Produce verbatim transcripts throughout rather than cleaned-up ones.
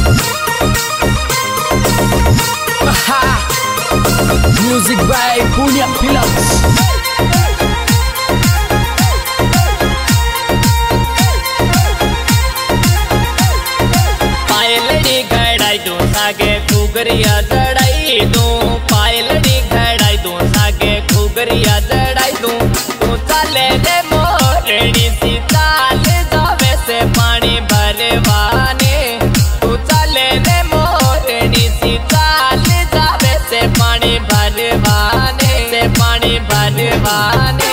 Music by Punya Films. पायलड़ी घड़ाई दो सागे खुगरिया जड़ाई दो, पायलड़ी घड़ाई दो सागे खुगरिया जड़ाई दो। तू चले रे मोरनी सी चाल जावे से पानी भरवाने, तू चले रे मोरनी सी चाल जावे से पानी भरवाने, से पानी भरवाने।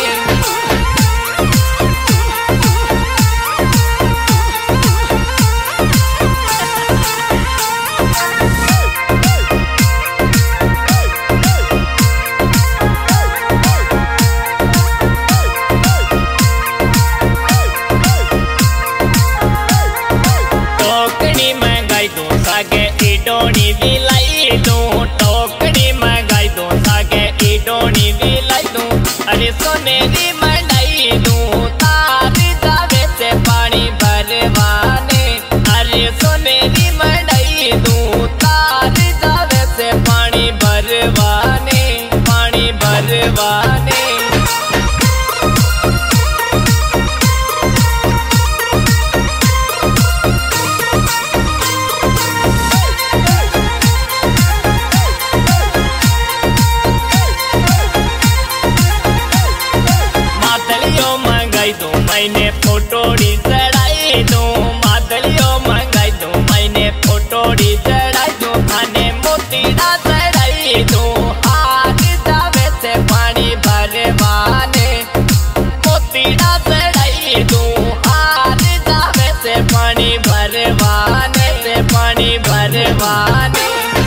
टोकनी भी लाई दूं, टोकनी मंगाई दूं, सागे ईडोनी भी लाई दूं। अरे सोनेरी मंगाई दूं, तारी जावे से पानी भरवाने। अरे सोनेरी मंगाई दूं, तारी जावे से पानी भरवाने, पानी भरवाने। मैंने फोटोड़ी चढ़ाई दूं, मादलियों मंगाई दूं, मैंने फोटोड़ी चढ़ाई दूं। थाने मोतीड़ा चढ़ाई दूं, हाथ जावे से पानी भरवाने। मोतीड़ा चढ़ाई दूं, हाथ जावे से पानी भरवाने, से पानी भरवाने।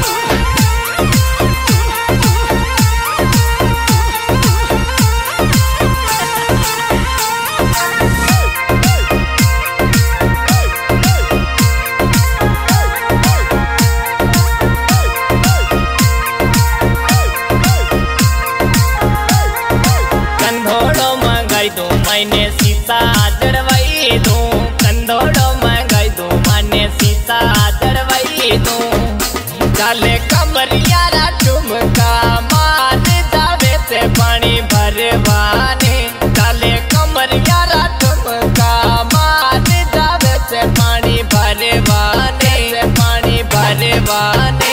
मैंने सीता चढ़वाई दूं, कंदोड़ो मंगाई दूं, मैंने सीता चढ़वाई दूं। चाले कमरिया रा ठुमका मान जावे से पानी भरवाने। चाले कमरिया रा ठुमका मान जावे से पानी भरवाने, से पानी भरवाने।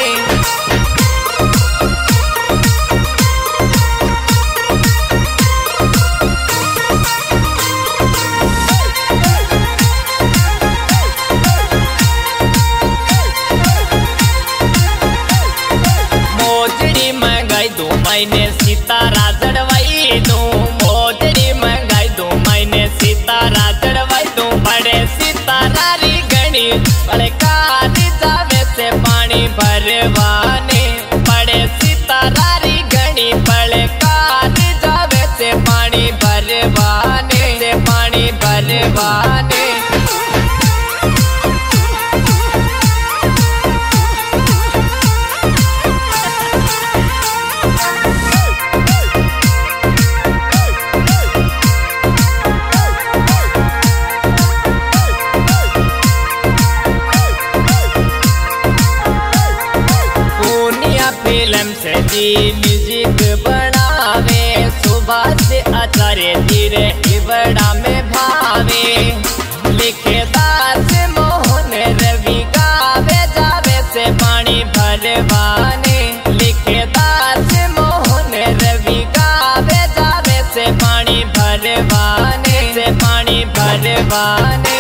मैंने सितारा चढ़वाई दूं, मोजड़ी मंगाई दूं, मैंने सितारा चढ़वाई दूं। बड़े सितारा री गणी बड़े काली जावे से पानी भरवाने। बड़े सितारा री गणी बड़े काली जावे से पानी भरवाने, से पानी भरवाने। फिल्म से जी म्यूजिक बनावे, सुबह से आचार्य धीरे बड़ा में भावे। लिखे दास मोहन रवि गावे जावे से पानी भरवाने। लिखे दास मोहन रवि गावे जावे से पानी भरवाने, से पानी भरवाने।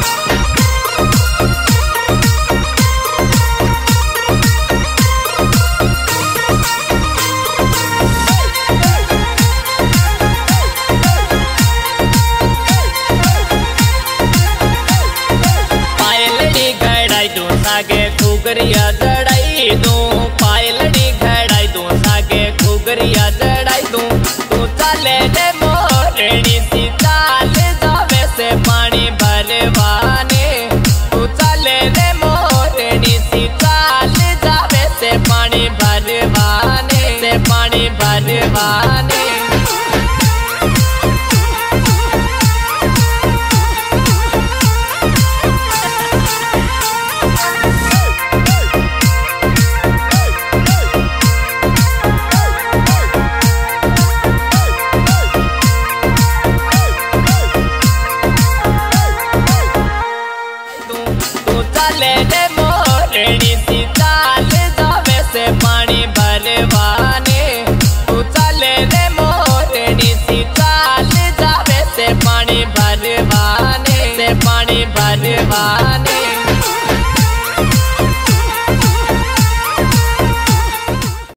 सागे खुगरिया जड़ाई दूं, पायलड़ी घड़ाई दूं, सागे खुगरिया जड़ाई दूं। तू चले रे मोरनी सी चाल जावे से पानी भरवाने। तू चले रे मोरनी सी चाल जावे से पानी भरवाने, से पानी भरवाने। दीवाने